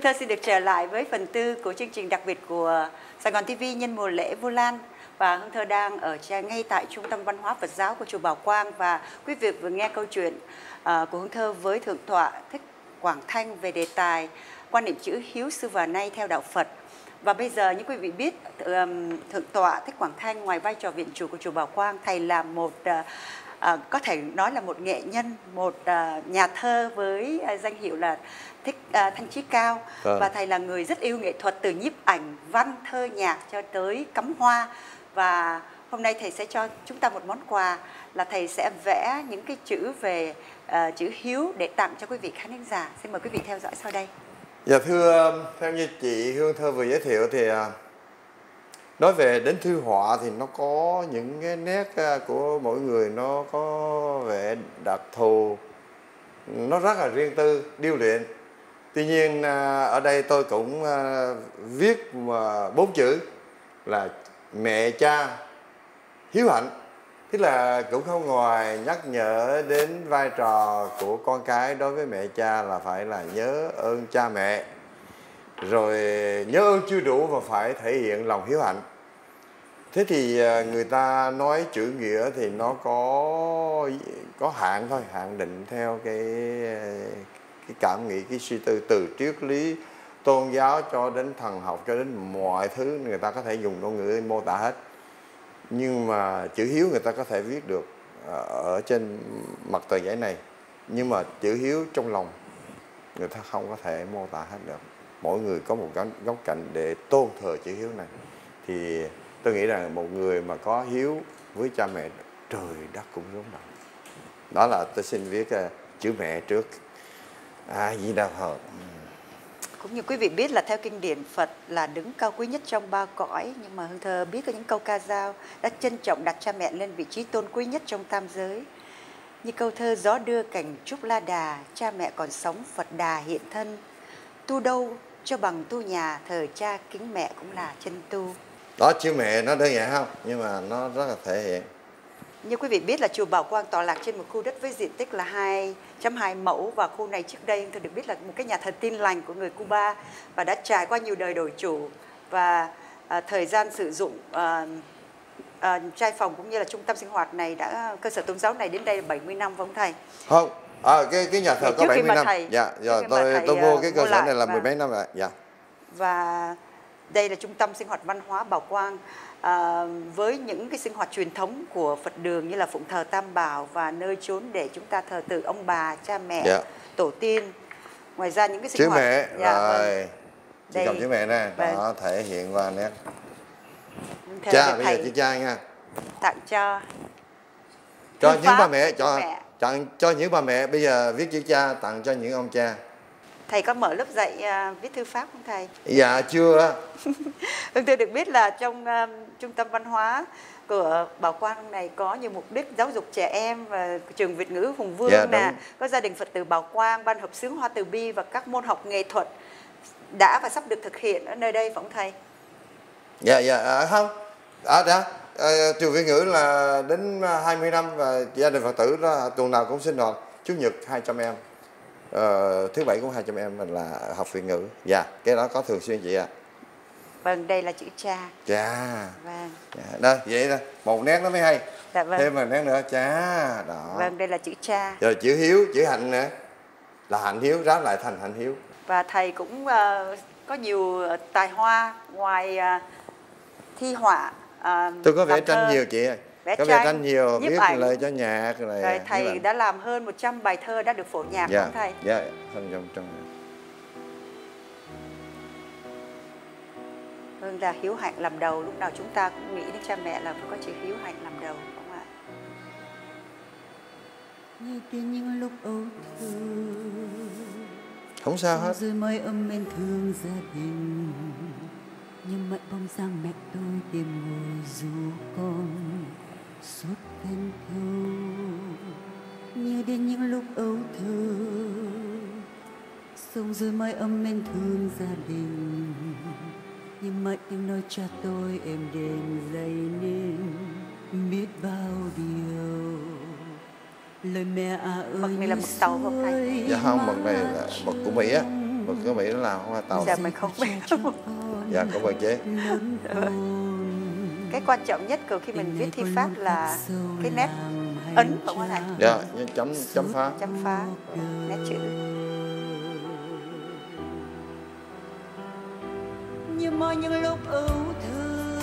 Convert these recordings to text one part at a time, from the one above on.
Thơ xin được trở lại với phần tư của chương trình đặc biệt của Sài Gòn TV nhân mùa lễ Vu Lan. Và Hương Thơ đang ở ngay tại Trung tâm Văn hóa Phật giáo của chùa Bảo Quang. Và quý vị vừa nghe câu chuyện của Hương Thơ với Thượng tọa Thích Quảng Thanh về đề tài quan niệm chữ hiếu xưa và nay theo đạo Phật. Và bây giờ như quý vị biết, Thượng tọa Thích Quảng Thanh ngoài vai trò viện chủ của chùa Bảo Quang, thầy là một có thể nói là một nghệ nhân, một nhà thơ với danh hiệu là Thích Thanh Chí Cao. Và thầy là người rất yêu nghệ thuật, từ nhiếp ảnh, văn, thơ, nhạc cho tới cắm hoa. Và hôm nay thầy sẽ cho chúng ta một món quà là thầy sẽ vẽ những cái chữ về chữ hiếu để tặng cho quý vị khán thính giả. Xin mời quý vị theo dõi sau đây. Dạ thưa, theo như chị Hương Thơ vừa giới thiệu thì nói về đến thư họa thì nó có những cái nét của mỗi người nó có vẻ đặc thù, nó rất là riêng tư, điêu luyện. Tuy nhiên ở đây tôi cũng viết 4 chữ là mẹ cha hiếu hạnh. Tức là cũng không ngoài nhắc nhở đến vai trò của con cái đối với mẹ cha là phải là nhớ ơn cha mẹ, rồi nhớ ơn chưa đủ và phải thể hiện lòng hiếu hạnh. Thế thì người ta nói chữ nghĩa thì nó có hạn thôi, hạn định theo cái cảm nghĩ, cái suy tư, từ triết lý tôn giáo cho đến thần học, cho đến mọi thứ người ta có thể dùng ngôn ngữ mô tả hết. Nhưng mà chữ hiếu người ta có thể viết được ở trên mặt tờ giấy này, nhưng mà chữ hiếu trong lòng người ta không có thể mô tả hết được. Mỗi người có một góc cạnh để tôn thờ chữ hiếu này. Thì tôi nghĩ rằng một người mà có hiếu với cha mẹ, trời đất cũng rung động. Đó là tôi xin viết chữ mẹ trước. Di Đà Phật. Cũng như quý vị biết là theo kinh điển Phật là đứng cao quý nhất trong 3 cõi. Nhưng mà Hương Thơ biết có những câu ca dao đã trân trọng đặt cha mẹ lên vị trí tôn quý nhất trong tam giới. Như câu thơ gió đưa cảnh trúc la đà, cha mẹ còn sống Phật đà hiện thân. Tu đâu cho bằng tu nhà, thờ cha kính mẹ cũng là chân tu. Đó, chữ mẹ nó đơn giản không? Nhưng mà nó rất là thể hiện. Như quý vị biết là chùa Bảo Quang tọa lạc trên một khu đất với diện tích là 2.2 mẫu. Và khu này trước đây tôi được biết là một cái nhà thờ Tin Lành của người Cuba và đã trải qua nhiều đời đổi chủ. Và thời gian sử dụng trai phòng cũng như là trung tâm sinh hoạt này, cơ sở tôn giáo này đến đây là 70 năm phải không thầy? Không, cái nhà thờ có 70 năm. Dạ, giờ tôi vô cái cơ sở này là 10 mấy năm rồi. Dạ. Và đây là trung tâm sinh hoạt văn hóa Bảo Quang với những cái sinh hoạt truyền thống của Phật đường như là phụng thờ Tam Bảo và nơi chốn để chúng ta thờ tự ông bà, cha mẹ, tổ tiên. Ngoài ra những cái sinh hoạt chữ mẹ rồi. Chị đây, cầm chữ mẹ nè, đó thể hiện qua nét. Cha, bây giờ chữ cha nha. Tặng cho những bà mẹ, cho những bà mẹ bây giờ viết chữ cha tặng cho những ông cha. Thầy có mở lớp dạy viết thư pháp không thầy? Dạ chưa. Tôi được biết là trong trung tâm văn hóa của Bảo Quang này có nhiều mục đích giáo dục trẻ em và trường Việt ngữ Hùng Vương có gia đình Phật tử Bảo Quang, ban hợp xướng Hoa Từ Bi và các môn học nghệ thuật đã và sắp được thực hiện ở nơi đây phải không thầy? Dạ không. Trường Việt ngữ là đến 20 năm và gia đình Phật tử đó tuần nào cũng sinh hoạt, Chủ nhật 200 em. Thứ Bảy cũng 200 em mình là học Việt ngữ. Dạ, cái đó có thường xuyên chị ạ. Vâng, đây là chữ cha. Cha. Vâng. Đây, vậy đó, một nét nó mới hay. Dạ vâng. Thêm một nét nữa, cha. Đó. Vâng, đây là chữ cha. Rồi chữ hiếu, chữ hạnh nữa. Là hạnh hiếu, ráp lại thành hạnh hiếu. Và thầy cũng có nhiều tài hoa ngoài thi họa. Tôi có vẽ tranh nhiều chị ơi. Có vẽ tranh nhiều, viết lời cho nhạc. Rồi thầy đã làm hơn 100 bài thơ đã được phổ nhạc không thầy? Dạ, hơn 100. Vâng, là hiếu hạnh làm đầu. Lúc nào chúng ta cũng nghĩ đến cha mẹ là phải có chữ hiếu hạnh làm đầu, không ạ? Như tiên những lúc âu thơ, không sao hết. Rồi mới ấm men thương gia đình, nhưng mãi bóng dáng mẹ tôi tìm ngồi ru con suốt cơn thâu. Như đến những lúc âu thơ, sống rồi mãi ấm men thương gia đình, nhưng mãi tiếng nói cha tôi êm đềm dậy nên biết bao điều. Lời mẹ ơi mực này là mực tàu không thầy? Dạ không, mực này là mực của Mỹ á. Mà có Mỹ nó là hoa tàu. Dạ mình không biết. Dạ có bài chế. Cái quan trọng nhất của khi mình viết thi pháp là cái nét ấn của ngón này. Dạ, chấm phá. Chấm phá nét chữ. Như mọi những lúc ưu tư,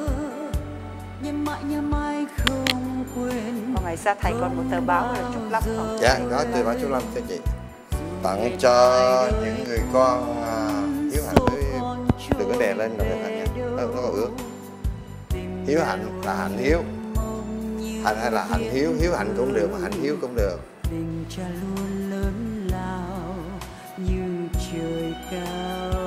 như mãi không quên. Ngoài ra thầy còn một tờ báo là chúc lắm không? Dạ, có tờ báo chúc lắm cho chị. Tặng cho những người con hiếu hạnh với, đừng có đè lên đâu Hạnh nha, nó còn ướt. Hiếu hạnh là hạnh hiếu, hạnh hay là hạnh hiếu, hiếu hạnh cũng được mà hạnh hiếu cũng được. Tình cha luôn lớn lao như trời cao.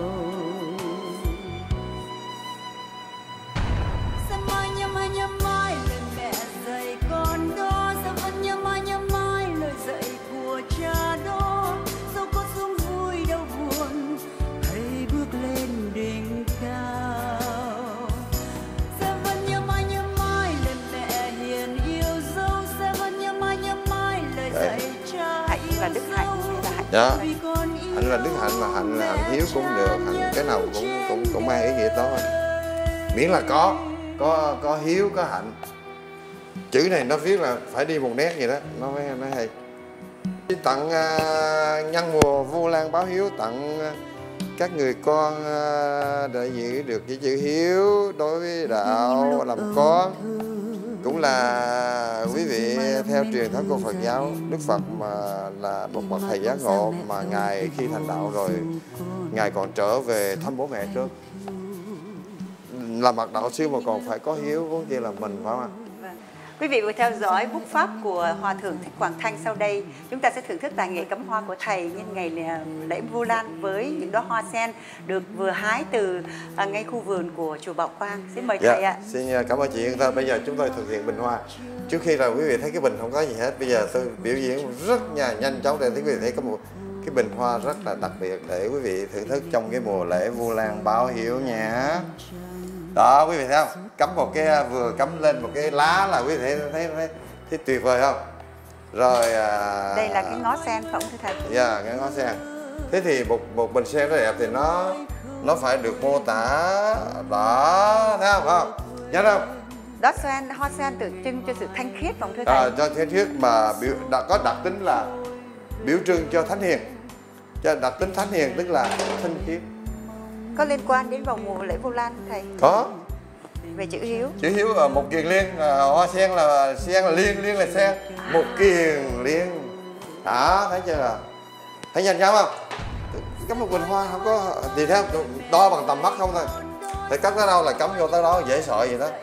Sao mãi nhớ mãi lời mẹ dạy con đó, sao vẫn nhớ mãi lời dạy của cha đó. Dẫu có xuống vui đau buồn, hãy bước lên đỉnh cao. Sao vẫn nhớ mãi lời mẹ hiền yêu dấu, sao vẫn nhớ mãi lời dạy cha. Hạnh là đức hạnh hay là hạnh? Dạ, hạnh là đức hạnh mà hạnh là hạnh hiếu cũng được, hạnh cái nào cũng mang ý nghĩa tốt thôi. Miễn là có hiếu có hạnh. Chữ này nó viết là phải đi một nét vậy đó, nó hay. Tặng nhân mùa Vu Lan báo hiếu, tặng các người con để giữ được cái chữ hiếu đối với đạo làm con. Cũng là quý vị theo truyền thống của Phật giáo, Đức Phật mà là một bậc thầy giác ngộ, mà Ngài khi thành đạo rồi Ngài còn trở về thăm bố mẹ trước. Là bậc đạo sư mà còn phải có hiếu, cũng chỉ là mình phải không ạ? Quý vị vừa theo dõi bút pháp của Hòa Thượng Thích Quảng Thanh. Sau đây chúng ta sẽ thưởng thức tài nghệ cắm hoa của thầy nhân ngày lễ Vu Lan với những đóa hoa sen được vừa hái từ ngay khu vườn của chùa Bảo Quang. Xin mời thầy ạ. Xin cảm ơn chị Yên Thơ. Bây giờ chúng tôi thực hiện bình hoa. Trước khi là quý vị thấy cái bình không có gì hết, bây giờ tôi biểu diễn rất nhanh chóng để quý vị thấy có một cái bình hoa rất là đặc biệt để quý vị thưởng thức trong cái mùa lễ Vu Lan báo hiếu nha. Đó, quý vị thấy không? Cắm một cái, vừa cắm lên một cái lá là quý vị thấy tuyệt vời không? Rồi đây là cái ngó sen phải không thưa thầy? Dạ, cái ngó sen. Thế thì một bình sen nó đẹp thì nó phải được mô tả. Đó, thấy không? Nhớ không? Đó hoa sen tượng trưng cho sự thanh khiết phải không thưa thầy? Cho thanh khiết mà có đặc tính là biểu trưng cho thánh hiền. Cho đặc tính thánh hiền tức là thanh khiết. Có liên quan đến vào mùa lễ Vu Lan thầy? Có. Về chữ hiếu. Chữ hiếu là một kiền liên, hoa sen là liên là sen, một kiền liên. Đó, thấy chưa? Thấy nhanh chóng không? Cắm một bình hoa không có gì theo, đo bằng tầm mắt không thôi. Thì cắm tới đâu là cắm vô tới đó, dễ sợ vậy đó.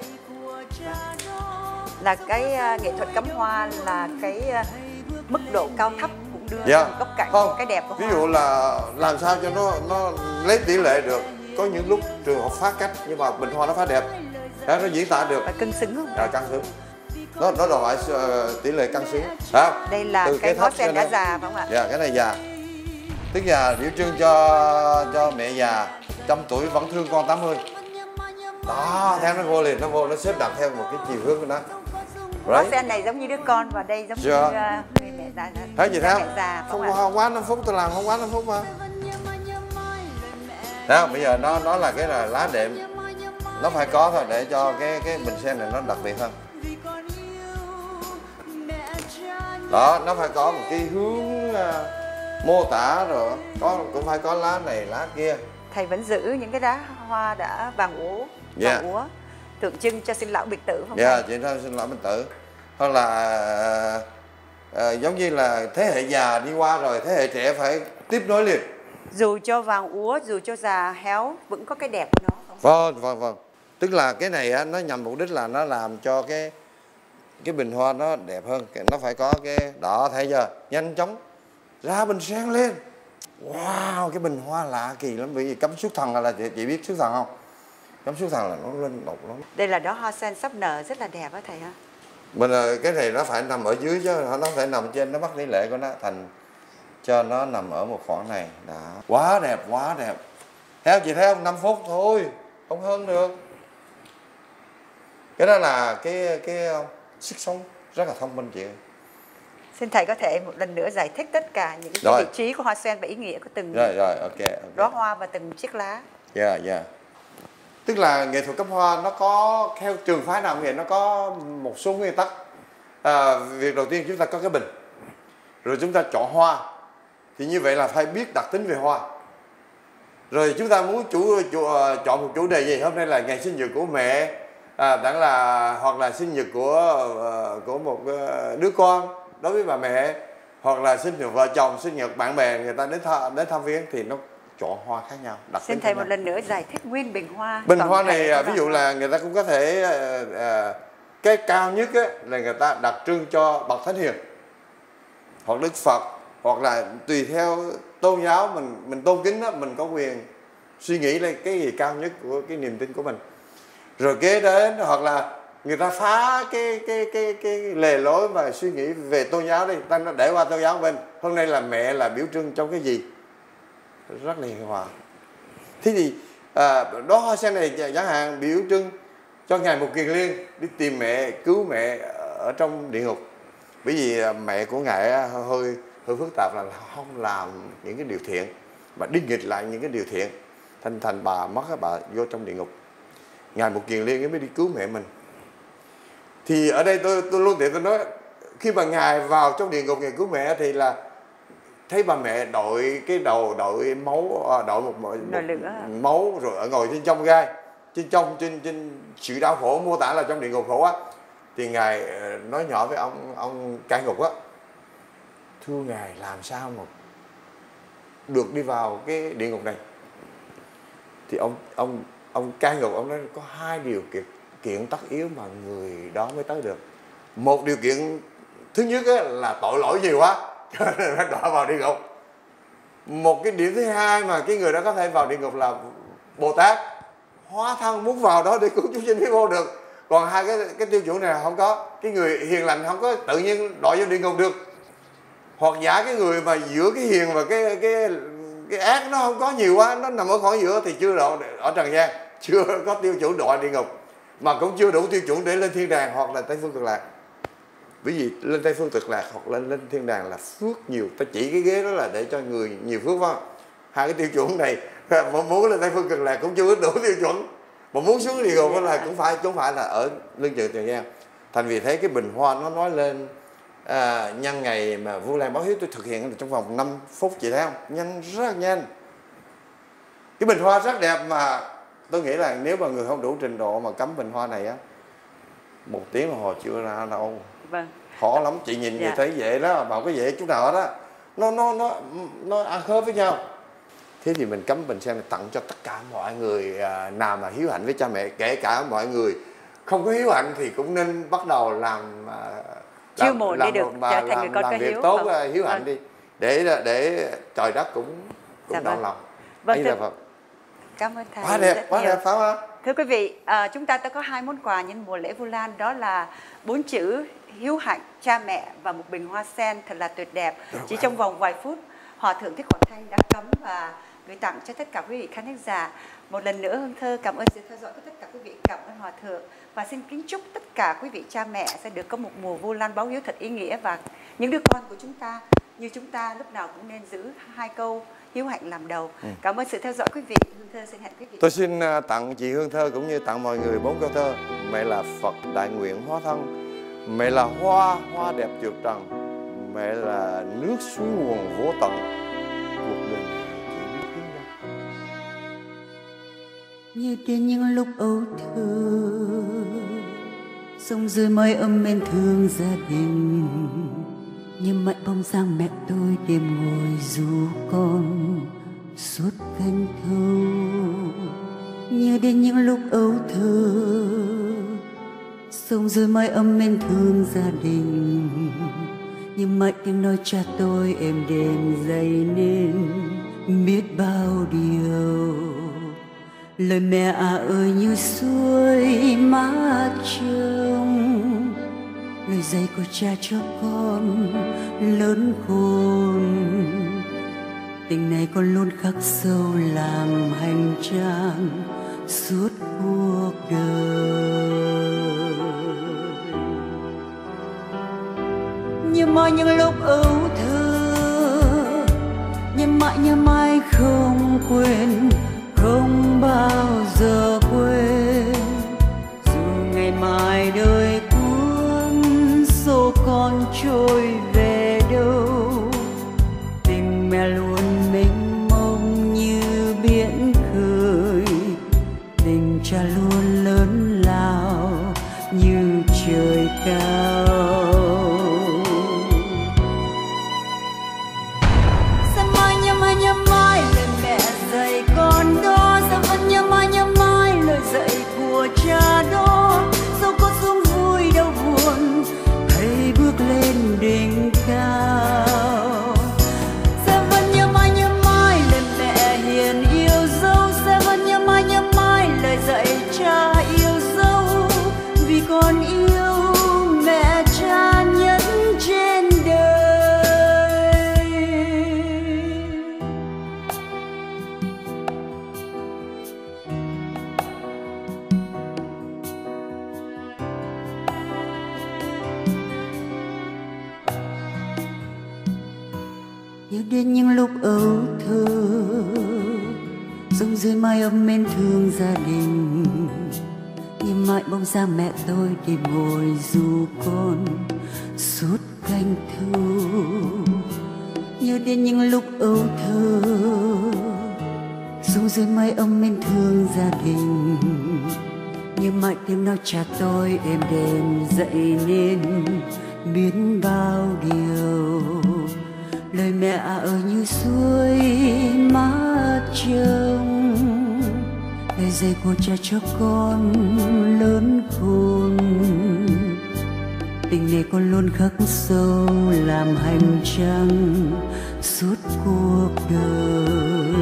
Là cái nghệ thuật cắm hoa là cái mức độ cao thấp cũng đưa góc cạnh không, cái đẹp của ví hoa. dụ là làm sao cho nó lấy tỷ lệ được. Có những lúc trường học phá cách nhưng mà bình hoa nó phá đẹp. Đó, nó diễn tả được. Và cân xứng không? Cân xứng. Nó đòi hỏi tỷ lệ cân xứng. Đó. Đây là cái ngó sen đã già phải không ạ? Dạ, cái này già. Tức già biểu trưng cho mẹ già, 100 tuổi vẫn thương con 80. Đó, theo nó vô liền, nó xếp đặt theo một cái chiều hướng của nó. Ngó sen này giống như đứa con và đây giống như người mẹ già. Thấy gì theo? Không quá 5 phút tôi làm không quá 5 phút mà. Đó, bây giờ nó là cái là lá đệm. Nó phải có thôi để cho cái bình sen này nó đặc biệt hơn. Đó, nó phải có một cái hướng mô tả rồi, cũng phải có lá này, lá kia. Thầy vẫn giữ những cái đá hoa đã vàng úa, tượng trưng cho sinh lão bệnh tử không? Dạ, chị thôi sinh lão bệnh tử. Hoặc là giống như là thế hệ già đi qua rồi, thế hệ trẻ phải tiếp nối liền. Dù cho vàng úa, dù cho già héo vẫn có cái đẹp của nó không? Vâng. Tức là cái này á, nó nhằm mục đích là nó làm cho cái bình hoa nó đẹp hơn. Nó phải có cái đó, thấy chưa? Nhanh chóng ra bình sen lên. Wow, cái bình hoa lạ kỳ lắm. Vì cắm xuất thần là chị biết xuất thần không? Cắm xuất thần là nó lên độc lắm. Đây là đó hoa sen sắp nở rất là đẹp á thầy ha. Mình cái này nó phải nằm ở dưới chứ nó phải nằm trên, nó bắt tỷ lệ của nó thành cho nó nằm ở một khoảng này. Đó. Quá đẹp. Theo chị thấy không? 5 phút thôi, không hơn được. Cái đó là cái sức sống rất là thông minh chị. Xin thầy có thể một lần nữa giải thích tất cả những cái vị trí của hoa sen và ý nghĩa của từng đóa hoa và từng chiếc lá. Tức là nghệ thuật cấp hoa nó có theo trường phái nào nghệ nó có một số nguyên tắc. Việc đầu tiên chúng ta có cái bình, rồi chúng ta chọn hoa, thì như vậy là phải biết đặc tính về hoa. Rồi chúng ta muốn chọn một chủ đề gì, hôm nay là ngày sinh nhật của mẹ, hoặc là sinh nhật của một đứa con đối với bà mẹ, hoặc là sinh nhật vợ chồng, sinh nhật bạn bè người ta đến thăm viếng, thì nó chọn hoa khác nhau. Xin thầy một lần nữa giải thích nguyên bình hoa. Bình hoa này ví dụ là người ta cũng có thể cái cao nhất là người ta đặc trưng cho bậc thánh hiền hoặc Đức Phật, hoặc là tùy theo tôn giáo mình tôn kính đó, mình có quyền suy nghĩ lên cái gì cao nhất của cái niềm tin của mình. Rồi kế đến hoặc là người ta phá cái lề lối và suy nghĩ về tôn giáo đi, ta nó để qua tôn giáo bên. Hôm nay là mẹ là biểu trưng trong cái gì? Rất là hiền hòa. Thế thì đó hoa sen này chẳng hạn biểu trưng cho Ngài Mục Kiền Liên đi tìm mẹ, cứu mẹ ở trong địa ngục. Bởi vì mẹ của Ngài hơi phức tạp, là không làm những cái điều thiện mà đi nghịch lại những cái điều thiện, thành bà mất bà vô trong địa ngục. Ngài Mục Kiền Liên mới đi cứu mẹ mình. Thì ở đây tôi luôn tiện tôi nói, khi mà Ngài vào trong địa ngục Ngài cứu mẹ thì là thấy bà mẹ đội cái đầu đội máu, đội một máu rồi ngồi trên trong gai, trên sự đau khổ, mô tả là trong địa ngục khổ á. Thì Ngài nói nhỏ với ông cai ngục á, thưa Ngài, làm sao mà được đi vào cái địa ngục này? Thì ông cai ngục ông nói có hai điều kiện tất yếu mà người đó mới tới được. Một điều kiện thứ nhất là tội lỗi nhiều quá cho nên phải đọa vào địa ngục. Một cái điểm thứ hai mà cái người đó có thể vào địa ngục là Bồ Tát hóa thân muốn vào đó để cứu chúng sinh mới vô được. Còn hai cái tiêu chuẩn này không có. Cái người hiền lành không có tự nhiên đọa vô địa ngục được. Hoặc giả cái người mà giữa cái hiền và cái ác nó không có nhiều quá, nó nằm ở khoảng giữa thì chưa độ ở trần gian, chưa có tiêu chuẩn đọa địa ngục, mà cũng chưa đủ tiêu chuẩn để lên thiên đàng hoặc là Tây Phương Cực Lạc. Bởi vì lên Tây Phương Cực Lạc hoặc lên thiên đàng là phước nhiều. Ta chỉ cái ghế đó là để cho người nhiều phước phải không? Hai cái tiêu chuẩn này mà muốn lên Tây Phương Cực Lạc cũng chưa đủ tiêu chuẩn, mà muốn xuống địa ngục là cũng phải là ở lưng chừng trần gian. Thành vì thế cái bình hoa nó nói lên nhân ngày mà Vu Lan báo hiếu tôi thực hiện trong vòng 5 phút, chị thấy không? Nhanh, rất nhanh. Cái bình hoa rất đẹp mà tôi nghĩ là nếu mà người không đủ trình độ mà cắm bình hoa này á, 1 tiếng đồng hồ chưa ra đâu. Vâng. Khó lắm, chị nhìn vậy thấy dễ đó, mà không có dễ chút nào hết á. Nó ăn khớp với nhau. Thế thì mình cắm bình sen này tặng cho tất cả mọi người nào mà hiếu hạnh với cha mẹ, kể cả mọi người không có hiếu hạnh thì cũng nên bắt đầu làm chiêu mộ để được trở thành người con có việc hiếu tốt, hiếu hạnh đi, để trời đất cũng đau lòng. Vâng, cảm ơn thầy. Quá đẹp phải không? Thưa quý vị, chúng ta có 2 món quà nhân mùa lễ Vu Lan, đó là 4 chữ hiếu hạnh, cha mẹ và một bình hoa sen thật là tuyệt đẹp. Chỉ trong vòng vài phút, Hòa thượng Thích Quảng Thanh đã cắm và gửi tặng cho tất cả quý vị khán giả. Một lần nữa Hương Thơ cảm ơn sự theo dõi của tất cả quý vị, cảm ơn Hòa thượng và xin kính chúc tất cả quý vị cha mẹ sẽ được có một mùa Vu Lan báo hiếu thật ý nghĩa, và những đứa con của chúng ta như chúng ta lúc nào cũng nên giữ 2 câu hiếu hạnh làm đầu. Cảm ơn sự theo dõi quý vị. Hương Thơ xin hẹn quý vị. Tôi xin tặng chị Hương Thơ cũng như tặng mọi người 4 câu thơ. Mẹ là Phật đại nguyện hóa thân, mẹ là hoa đẹp trượt trần, mẹ là nước suối nguồn vô tận, cuộc đời chỉ biết tiếng ra. Như đến những lúc âu thơ, sông dưới mây ấm bên thương gia đình, như mãi bóng dáng mẹ tôi đêm ngồi ru con suốt canh thâu. Như đến những lúc âu thơ, sông dưới mái ấm bên thương gia đình, như mãi tiếng nói cha tôi êm đềm dậy nên biết bao điều. Lời mẹ ơi như suối mát trông, lời dạy của cha cho con lớn khôn. Tình này con luôn khắc sâu làm hành trang suốt cuộc đời. Như mây mãi những lúc ấu thơ, nhớ mãi không quên, không bao giờ quên. Dù ngày mai đời cuốn số con trôi về đâu, tình mẹ luôn mênh mông như biển khơi, tình cha luôn lớn lao như trời cao. Sao mãi nhớ mãi lời mẹ dạy con đó, sao vẫn nhớ mãi lời dạy của cha đó. Dẫu có xuống vui đau buồn hãy bước lên đỉnh cao. Sao vẫn nhớ mãi lời mẹ hiền yêu dấu, sao vẫn nhớ mãi lời dạy cha yêu dấu, vì con yêu mẹ cha nhất trên đời. Nhớ đến những lúc ấu thơ, sống dưới mái ấm mến thương gia đình, nhìn mãi bóng dáng mẹ tôi tìm ngồi du con suốt canh thu. Nhớ đến những lúc ấu thơ, sống dưới mái ấm mến thương gia đình, như mãi tiếng nói cha tôi êm đềm dậy nên biết bao điều. Lời mẹ ơi như suối mát trông, lời dạy của cha cho con lớn khôn. Tình này con luôn khắc sâu làm hành trang suốt cuộc đời.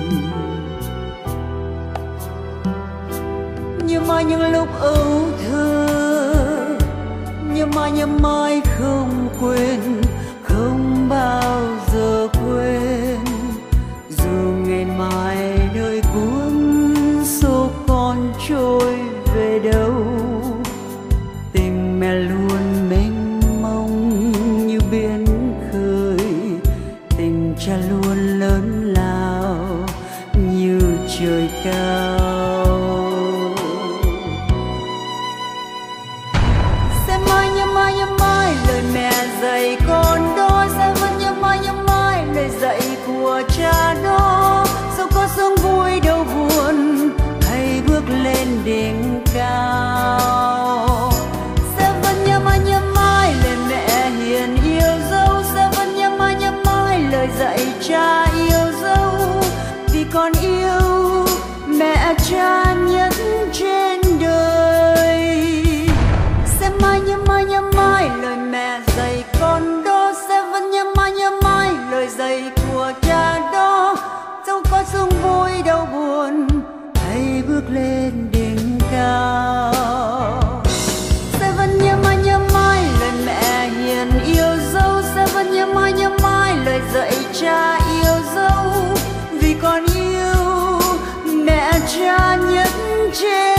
Nhớ mãi những lúc ấu thơ, nhớ mãi không quên, không bao giờ quên. Dù ngày mai đời cuốn số con trôi về đâu, tình mẹ luôn mênh mông như biển khơi, tình cha luôn lớn lao như trời cao. Sẽ mãi nhớ mãi lời mẹ dạy con đó, sẽ vẫn nhớ mãi lời dạy của cha đó. Dẫu có sướng vui đau buồn hãy bước lên đỉnh cao. Sẽ vẫn nhớ mãi lời mẹ hiền yêu dấu, sẽ vẫn nhớ mãi lời dạy cha yêu dấu, vì con yêu mẹ cha nhất trên đời. Sẽ mãi nhớ mãi lời mẹ dạy con đó, sẽ vẫn nhớ mãi lời dạy của cha đó. Dẫu có sướng vui đau buồn hãy bước lên đỉnh cao. Sẽ vẫn nhớ mãi lời mẹ hiền yêu dấu, sẽ vẫn nhớ mãi lời dạy cha yêu dấu, vì con yêu mẹ cha nhất trên